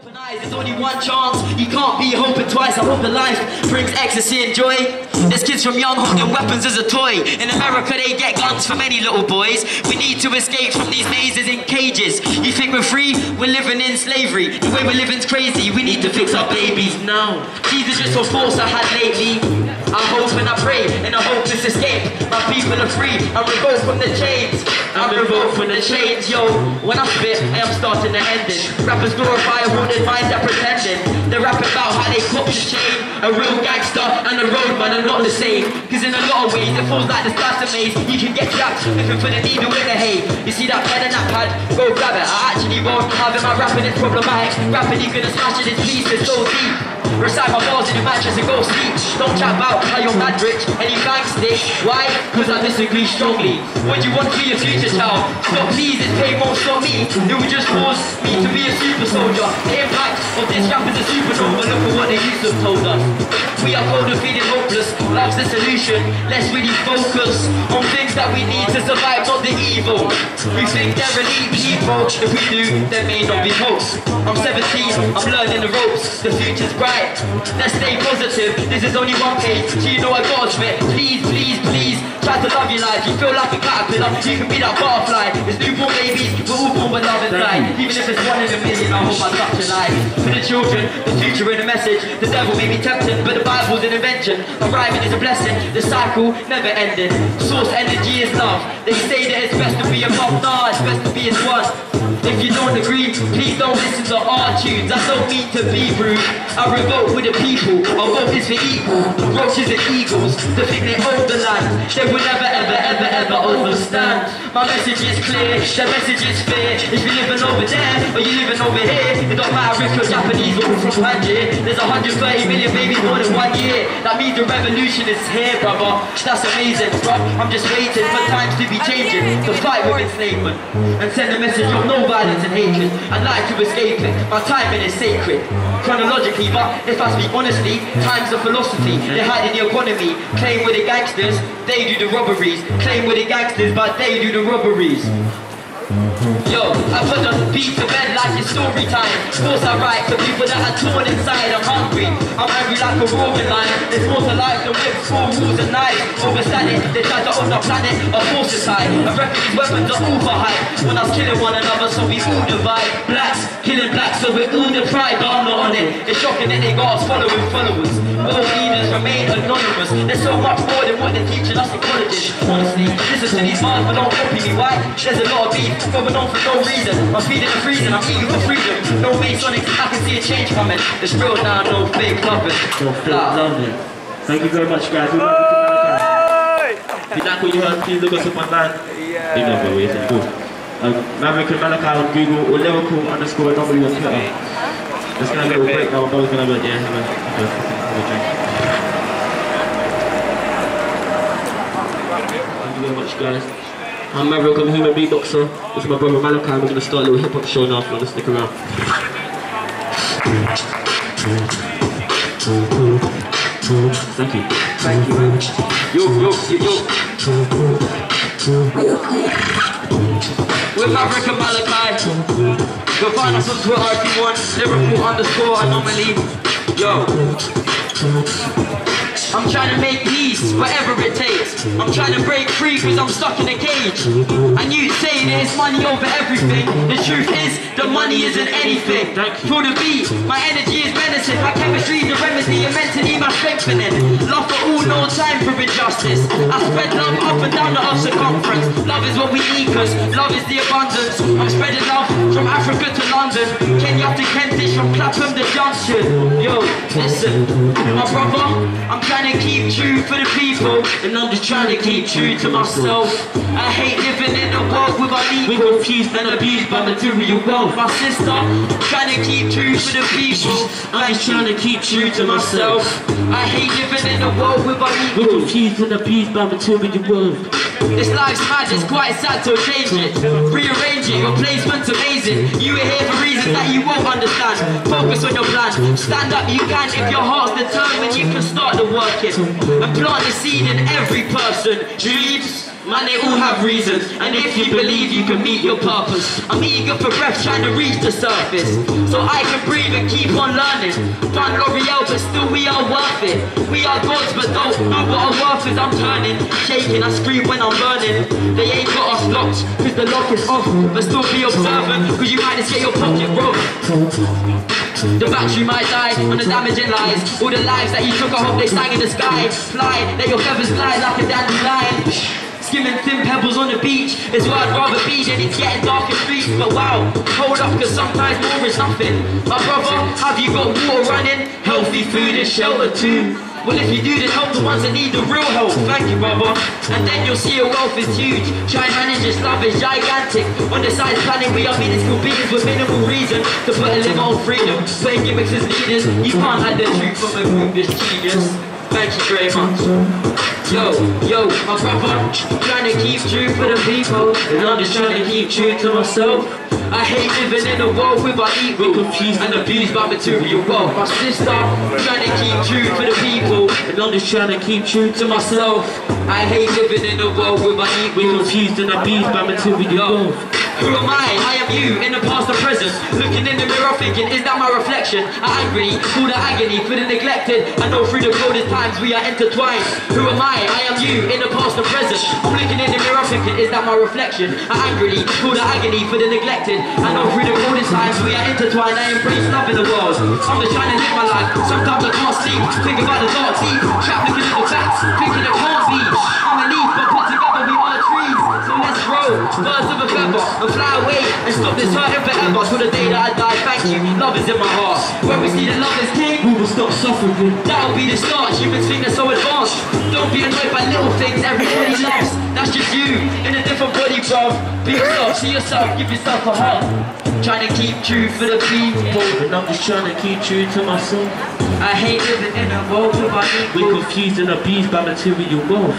There's only one chance, you can't be hoping twice. I hope the life brings ecstasy and joy. There's kids from young holding weapons as a toy. In America they get guns from any little boys. We need to escape from these mazes in cages. You think we're free? We're living in slavery. The way we're living's crazy. We need to fix our babies now. These are just some thoughts I had lately. I hope and I pray in a hopeless escape. My people are free. I'm revoked from the chains. I'm revoked from the chains, yo. When I spit, I am starting to end it. Rappers glorify a wounded mind that pretending. They're rapping about how they cop the chain. A real gangster and a roadman are not the same. Cause in a lot of ways it feels like the stars are maze. You can get trapped looking for the needle in the hay. You see that pen and that pad? Go grab it. I actually won't have it. My rapping is problematic. Rapping you gonna smash it, this piece is so deep. Recite my bars in the mattress and go sleep. Don't chat about how you're mad rich and you bank stick. Why? Cause I disagree strongly. What do you want for your future child? But please, it's pay most on me. It would just cause me to be a super soldier. The impact of this rap is a supernova. Look at what they used to have told us. We are cold and feeling hopeless. Love's the solution. Let's really focus on things that we need to survive, not the evil. We think they're elite people. If we do, there may not be hope. I'm 17, I'm learning the ropes. The future's bright. Let's stay positive. This is only one page, so you know I gotta spit. Please, please, please, try to love your life. You feel like a caterpillar, you can be that butterfly. It's newborn babies, we're all born with love inside. Even if it's 1 in a million, I hope I touch your life. For the children, the future in a message. The devil may be tempting, but the Bible's an invention. Arriving is a blessing, the cycle never ending. Source energy is love. They say that it's best to be above, nah, it's best to be as one. If you don't agree, please don't listen to our tunes. I don't mean to be rude. I revolt with the people. Our vote is for equal. Roaches and eagles, to think they own the land. They will never, ever, ever, ever understand. My message is clear, the message is fair. If you're living over there, or you're living over here, it don't matter if you're Japanese or from Tangier. There's 130 million babies born in 1 year. That means the revolution is here, brother. That's amazing, bro. I'm just waiting for times to be changing. To fight with enslavement and send a message of no violence and hatred. I'd like to escape it. My timing is sacred. Chronologically, but if I speak honestly, time's a philosophy. They hide in the economy. Claim we're the gangsters, they do the robberies. Claim we're the gangsters, but they do the robberies. Yo, I put the beat to bed like it's story time. Of course I write for people that are torn inside. I'm hungry like a roaring lion. There's more to life than whips, four rules and knives. Overstand it, they try to own our planet, our forces high. I reckon these weapons are overhyped. When I was killing one another, so we all divide. Blacks, killing blacks, so we're all the pride, but I'm not on it. It's shocking that they got us following followers. World leaders remain anonymous. There's so much more than what they're teaching us in colleges. Honestly, listen to these bars, but don't copy me, why? There's a lot of beef going on for no reason. I'm feeding and freezing, I'm eating for freedom. No Masonics, I can see a change coming. It's real now, no fake loving. No fake loving. Thank you very much, guys. If you like what you heard, please look us up online. Big love, by the way, it's cool. Maverick and Malachi on Google, or lyrical_W on Twitter. Just gonna have a little break now, but we're gonna have a drink. Thank you very much, guys. I'm Maverick, I'm human beatboxer. This is my brother Malachi. We're gonna start a little hip hop show now. If you wanna stick around. Thank you. Thank you. Yo. With Maverick and Malachi. You'll find us on Twitter if you want. Lyrical_anomaly. Yo. I'm trying to make peace, whatever it takes. I'm trying to break free because I'm stuck in a cage. And you say that it's money over everything. The truth is, the money isn't anything. For the beat, my energy is menacing. My chemistry is the remedy, and mentally my strengthening. Love for all, no time for injustice. I spread love up and down the earth's circumference. Love is what we need, cause love is the abundance. I'm spreading love from Africa to London, Kenya to Kentish, from Clapham to Junction. Yo, listen, my brother, I'm trying to keep true for the people, and I'm just trying to keep true to myself. I hate living in a world with unequal, confused and abused by material wealth. My sister, trying to keep true for the people, I'm just trying to keep true to myself. I hate living in a world with unequal, confused and abused by material wealth. This life's mad, it's quite sad to change it. Rearrange it, your placement's amazing. You are here for reasons that you won't understand. Focus on your plan, stand up you can. If your heart's determined, you can start the working and plant the seed in every person. Dreams Man, they all have reasons, and if you believe you can meet your purpose, I'm eager for breath, trying to reach the surface, so I can breathe and keep on learning. Done L'Oreal, but still we are worth it. We are gods, but don't know what our worth is. I'm turning, shaking, I scream when I'm burning. They ain't got us locked, cause the lock is off, but still be observant, cause you might just get your pocket robbed. The battery might die on the damaging lies. All the lives that you took, I hope they sang in the sky. Fly, let your feathers fly like a dandelion. Skimming thin pebbles on the beach is where I'd rather be than it's getting dark and streets. But wow, hold up, cause sometimes more is nothing. My brother, have you got water running? Healthy food and shelter too. Well, if you do, then help the ones that need the real help. Thank you, brother. And then you'll see your wealth is huge. Try and manage this love is gigantic. On the side planning, we are minuscule beings with minimal reason to put a limit on freedom. Playing gimmicks as leaders, you can't hide the truth from a group that's genius. Thank you very much. Yo, my brother, trying to keep true for the people, and I'm just trying to keep true to myself. I hate living in a world with our ego, confused and abused by material wealth. My sister, trying to keep true for the people, and I'm just trying to keep true to myself. I hate living in a world with our ego, confused and abused by material wealth. Who am I am you, in the past and present. Looking in the mirror thinking, is that my reflection? I angrily feel the agony for the neglected. I know through the coldest times we are intertwined. Who am I am you, in the past and present. I'm looking in the mirror thinking, is that my reflection? I angrily feel the agony for the neglected. I know through the coldest times we are intertwined. I embrace love in the world. I'm just trying to live my life. Sometimes I can't sleep, think about the dark deep. Trapped looking at the facts, thinking it can't be. I'm a leaf, but put together we are trees. So let's grow, birds of a feather, and fly away and stop this hurting forever. Till the day that I die, thank you, love is in my heart. When we see that love is king, we will stop suffering. That'll be the start, humans think they're so advanced. Don't be annoyed by little things everybody loves. That's just you, in a different body, bruv. Be yourself, see yourself, give yourself a heart. Trying to keep true for the people, and I'm just trying to keep true to myself. I hate living in a world with my people. We're confused and abused by material wealth.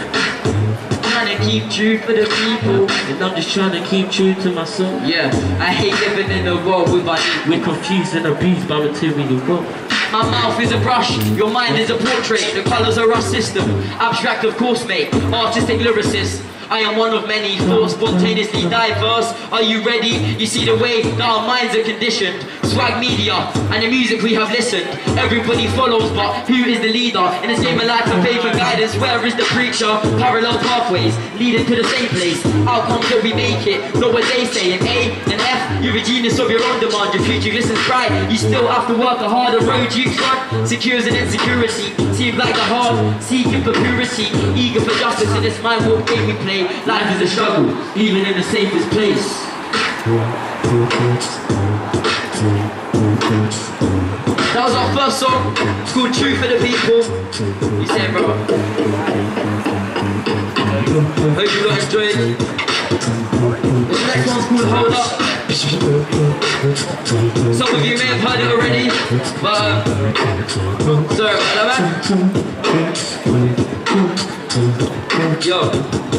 Trying to keep true for the people, and I'm just trying to keep true to myself. Yeah, I hate living in a world with my people. We're confused and abused by material wealth. My mouth is a brush, your mind is a portrait. The colours are our system, abstract of course mate, artistic lyricist. I am one of many, thoughts spontaneously diverse. Are you ready? You see the way that our minds are conditioned. Swag media and the music we have listened. Everybody follows, but who is the leader? In this game of life and faith and guidance, where is the preacher? Parallel pathways leading to the same place. Outcomes that we make it, not what they say. An A and F, you're a genius of your own demand. Your future glistens bright, you still have to work a harder road you trod. Secures an insecurity, seems like a heart seeking for purity. Eager for justice in this mind walk game we play. Life is a struggle, even in the safest place. That was our first song. It's called True for the People. You say it, brother. Hope you guys enjoyed. The next one's called Hold Up. Some of you may have heard it already, but sorry about that, man. Yo,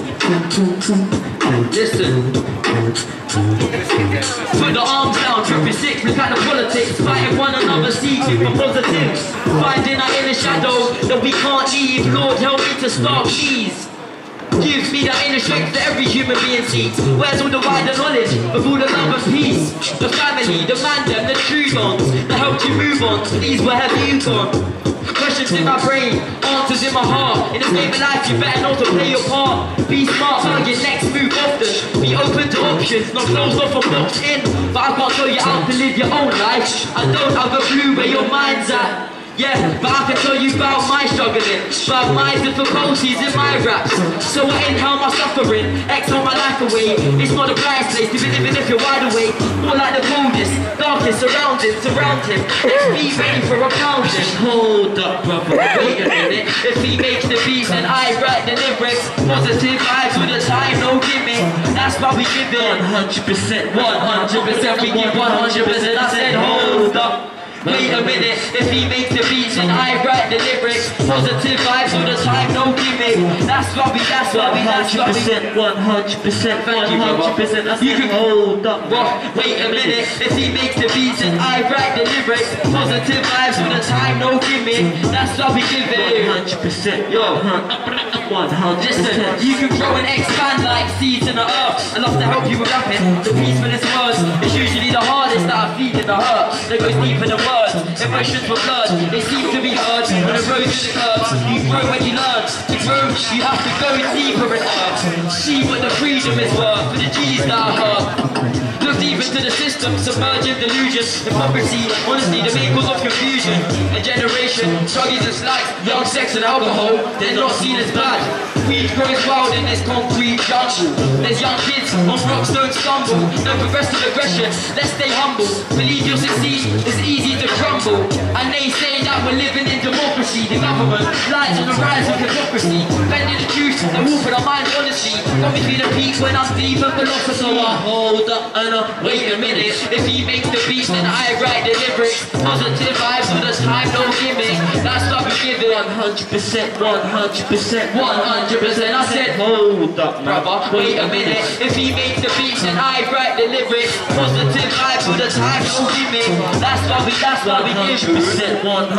listen. Put the arms down, tripping six, look at the politics. Fighting one another, seeking for positives. Finding our inner shadow that we can't leave. Lord, help me to start, please. Give me that inner strength that every human being seeks. Where's all the wider knowledge of all the love and peace? The family, the man them, the true ones that helped you move on. Please, where have you gone? Questions in my brain, answers in my heart. In this game of life, you better know to play your part. Be smart, find your next move often. Be open to options, not closed off or boxed in. But I can't tell you how to live your own life. I don't have a clue where your mind's at. Yeah, but I can tell you about my struggling, about my difficulties in my raps. So I inhale my suffering, exhale my life away. It's not a blind place to be living if you're wide awake. More like the coldest, darkest surroundings, surround him. Let's be ready for a pounding. Hold up, brother, wait a minute. If he makes the beats and I write the lyrics, positive vibes all the time, no gimmick. That's why we give it 100%, 100%, we give 100%. I said hold up. Wait a minute, if he makes the beats and I write the lyrics, positive vibes all the time, no gimmick. That's what we 100%, 100%, 100%. You can hold up. Wait a minute, if he makes the beats and I write the lyrics, positive vibes all the time, no gimmick. That's what we give it. 100%, yo. 100%. Listen, you can grow and expand like seeds in the earth. I love to help you with rapping. The peacefulest words is usually the hardest that I feed in the hurt. That goes deeper than words. Emotions were blood, they seem to be heard on the road to the curves. You grow when you learn. To grow, you have to go deeper in earth. See what the freedom is worth for the G's that I heard. Look deep into the system, submerging delusion, hypocrisy, honesty, the main cause of confusion. A generation, druggies and slacks, young sex and alcohol, they're not seen as bad. Weed grows wild in this concrete jungle. There's young kids on rocks don't stumble. No progressive aggression, let's stay humble. Believe you'll succeed, it's easy to crumble. And they say that we're living in democracy. The government lies on the rise of hypocrisy. Bending the truth, the wolf in our mind honesty. Got me feeling peak when I'm deep in philosophy. So I hold up and wait a minute. If he makes the beats then I write the lyrics. Positive vibes all the time, no gimmick. That's what we give it. 100%, 100%, 100%. I said, hold up, brother, wait a minute. If he makes the beats then I write the lyrics. Positive vibes all the time, no gimmick. That's what we give it.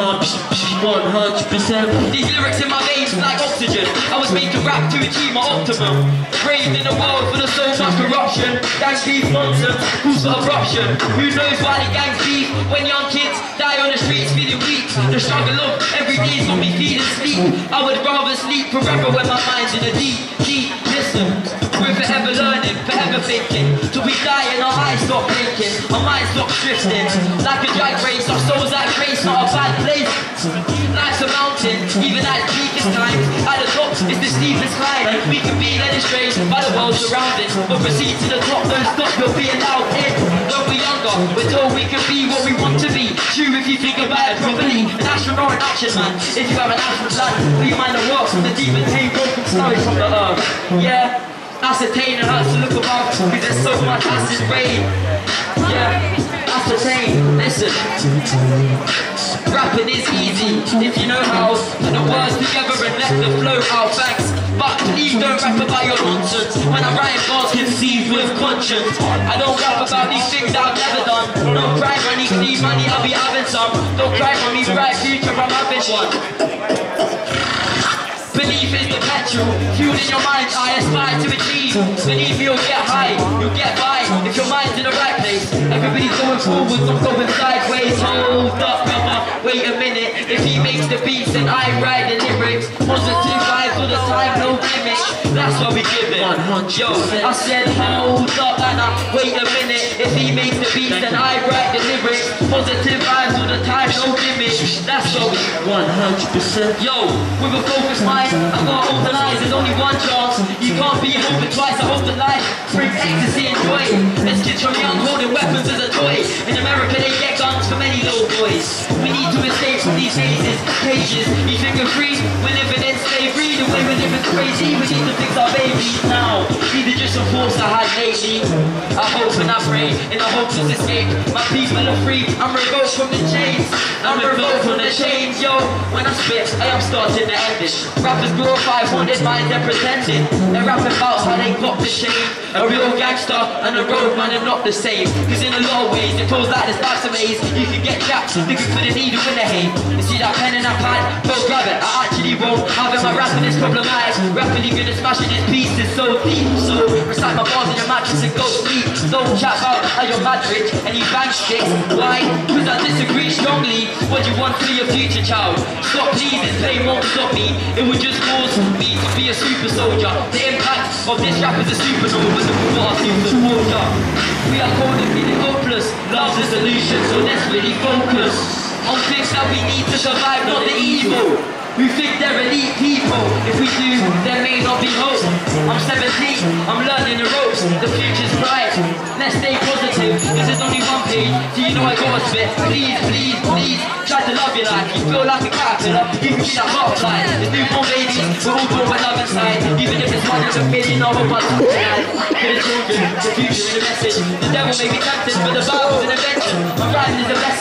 100%. These lyrics in my veins like oxygen. I was made to rap to achieve my optimum. Raised in a world full of so much corruption. Gang beef nonsense, who's for eruption? Who knows why the gangs beef when young kids die on the streets feeling weak? The struggle of every day's got me feeling sleep. I would rather sleep forever when my mind's in the deep. Listen, we're forever learning, forever thinking. Till we die and our eyes stop blinking, our minds stop drifting. Like a drag race, our souls like grace, not a bad place. Life's a mountain, even at its deepest times. At the top is the steepest climb. We can be led astray by the world surrounding, but proceed to the top, don't stop, you'll be allowed in. When we're younger, we're told we can be what we want to be. True if you think about it properly. An astronaut in action, man. If you have an astral plan, for your mind to work from the deep and tame broken stories from the earth. Yeah, ascertain and hurts to look above, because there's so much acid rain. Yeah, ascertain, listen. Rapping is easy, if you know how. Put the words together and let the flow out, thanks. But please don't rap about your nonsense. When I write bars conceived with conscience. I don't rap about these things that I've never done. Don't cry money, need money, I'll be having some. Don't cry for me, bright future, I'm having one. Belief is the petrol, fuel in your mind, I aspire to achieve. Believe you'll get high, you'll get by, if your mind's in the right place. Everybody's going forwards, I'm going sideways. Hold up, brother, wait a minute. If he makes the beats then I write the lyrics. Positive vibes all the time, no gimmick. That's what we give it. 100%. Yo, I said hold up and wait a minute. If he makes the beats then I write the lyrics. Positive vibes all the time, no gimmick. That's what we 100%. Yo, with a focused mind, I've got to hold the lines, there's only one chance. You can't be hoping twice, I hope that life brings ecstasy and joy. There's kids from young holding weapons as a toy. In America they get guns for many little boys. We need to escape from these cages. You think we're free? We're living in slavery. The way we're living's crazy. We need to fix our babies now. These are just some thoughts I had lately. I hope and I pray in the hopeless escape. My people are free, I'm revoked from the chains. I'm revoked from the chains, yo. When I spit, I am starting to end it. Rappers glorify haunted minds, they're pretending. They're rapping about how they got the chain. A real gangster and a road man are not the same. Cause in a lot of ways it feels like this life's a maze. You can get trapped, looking for the needle in the hay. You see that pen and that pad, don't grab it, I actually won't. Having my rapping is problematic. Rapidly gonna smash it, this piece is so deep. So recite my bars in your mattress and go sleep. Don't chat about how you're mad rich and you bang sticks. Why? Cause I disagree strongly. What do you want for your future child? Stop pleasing, pain won't stop me. It would just cause me to be a super soldier. The impact of this rap is a supernova. Look at what I see with the water. We are cold and feeling hopeless. Love's a solution, so let's really focus on things that we need to survive, not the evil. We think they're elite people. If we do, there may not be hope. I'm 17, I'm learning the ropes. The future's bright, let's stay positive. This is only one page, so you know I gotta spit. Please, please, please, try to love your life. You feel like a caterpillar, you can be that butterfly. There's newborn babies, we're all born with love inside. Even if it's 1 in a million, I hope I touch tonight. For the children, the future is a message. The devil may be tempted, but the Bible's an invention. My writing is a lesson. The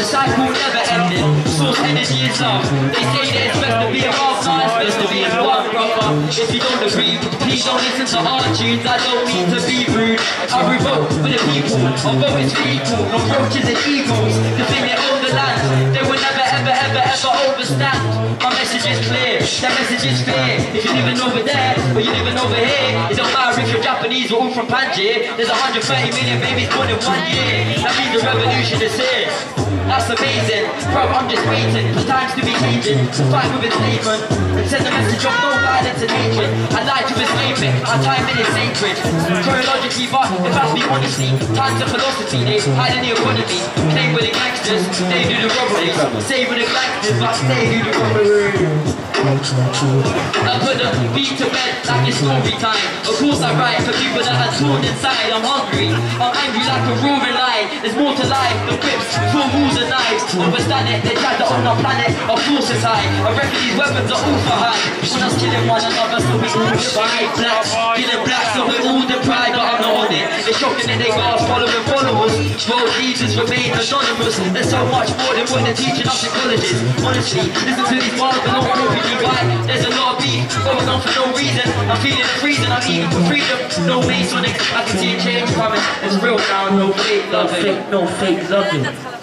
The cycle never ending. Source energy is love. They say that it's best to be above, now it's best to be in one, brother. If you don't agree, please don't listen to our tunes. I don't mean to be rude. I revolt for the people. Although it's equal, no roaches and eagles. The thing they own the land, they will never ever ever ever overstand. My message is clear, that message is fair. If you're living over there, or you're living over here, it don't matter if you're Japanese or all from Panjir. There's 130 million babies born in 1 year. That means the revolution is here. That's amazing, bro, I'm just waiting for times to be changing. To fight with enslavement and send a message of no violence and hatred. I lie to enslavement, our time in is sacred. Chronologically, but if I speak honestly, times of philosophy, they hide in the economy. Play with the gangsters, they do the robberies. Say with the gangsters, but they do the robbery. I put the beat to bed like it's story time. Of course I write for people that are torn inside. I'm hungry, I'm angry like a roaring lion. There's more to life than whips, full rules and knives. Understand it, they tried to own our planet. Our force is high, I reckon these weapons are all for high. When us killing one another, so we all divide. Blacks, killing blacks, so we're all deprived. But I'm not on it, it's shocking that they got us following followers. World leaders remain anonymous. There's so much more than what they're teaching us in colleges. Honestly, listen to these bars, but don't copy me. Why? There's a lot of beef going on for no reason. I'm feeling the freezing, I'm eating for freedom. No Masonic, I can see a change coming. It's real now, no fake loving. No fake loving.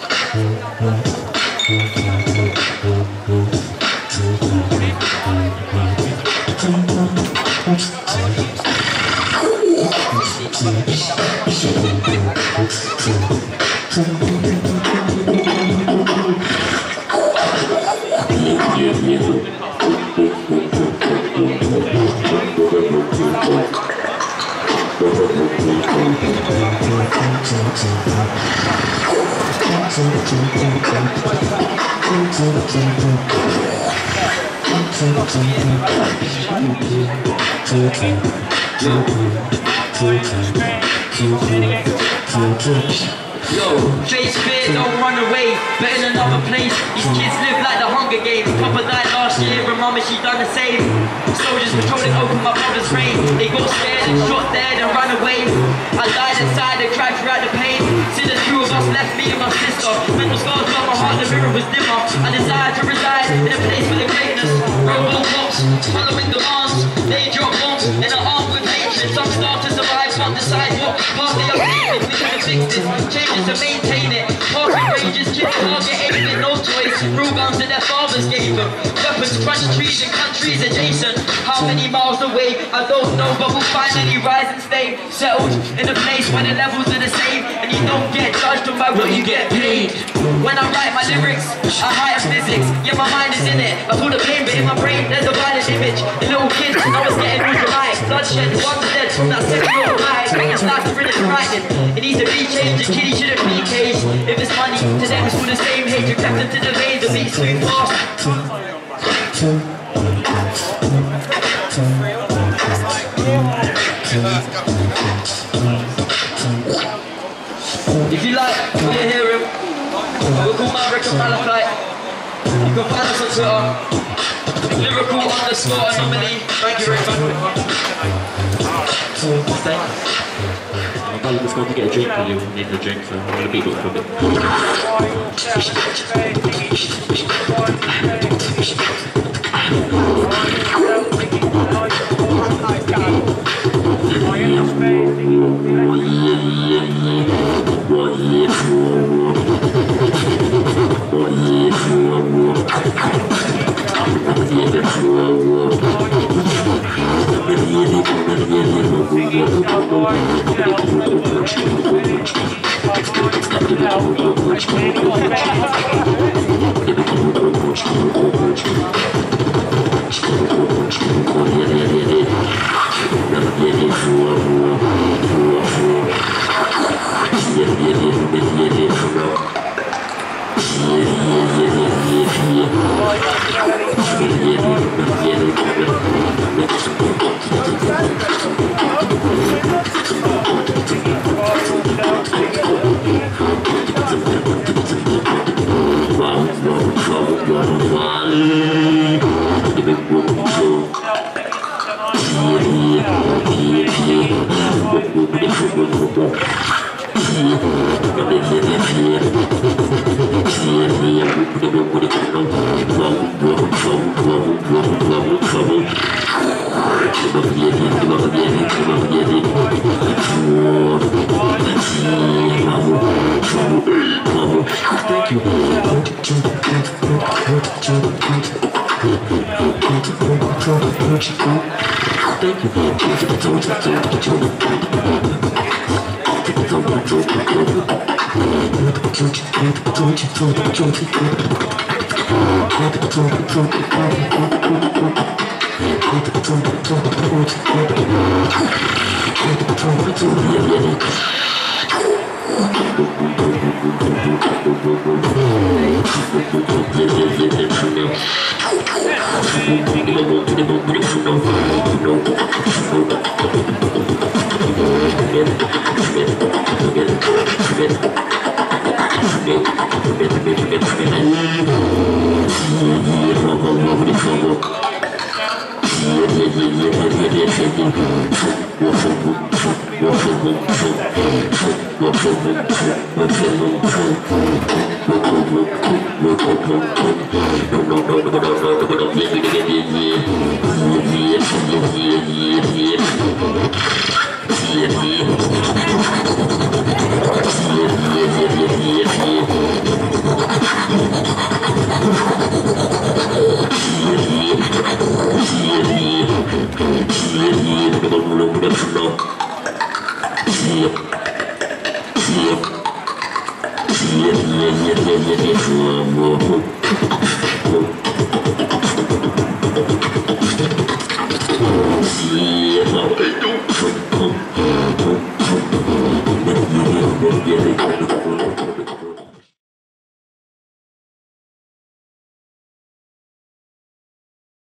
Yo, face fear, don't run away, but in another place. These kids live like the Hunger Games. Papa died last year and mama, she done the same. Soldiers patrolling open my brother's rain. They got scared and shot dead and ran away. I died inside and cried throughout the pain. See the two of us left, me and my sister. Mental scars got my heart, the mirror was dimmer. I desired to reside in a place for the greatness. Robo-cops, following demands. They drop bombs and are armed with hatred. Some start to survive, can't decide what path they are taking. We can fix this, changes to maintain it. Parking ranges, kids target aiming, no choice. Rule guns that their fathers gave them. Weapons crunch trees in countries adjacent. How many miles away? I don't know, but we'll finally rise and stay settled in a place where the levels are the same. And you don't get judged on by what you get paid. When I write my lyrics, I higher physics. Yeah, my mind is in it. I feel the pain, but in my brain there's a violent image. The little kids, I was getting neutralized. Bloodshed, one's dead from that second little lie. Bringing stars to rid of frightening. It needs to be changed, the kiddie shouldn't be caged. If it's money, to them it's for the same hatred. Crept into the veins, the beats too fast. If you like what you hear him, we'll call Maverick and Malachi. You can find us on Twitter. Lyrical_anomaly. Thank you very much. I'm just going to get a drink and you'll need a drink, so I'm going to beatbox for a bit. Yeah.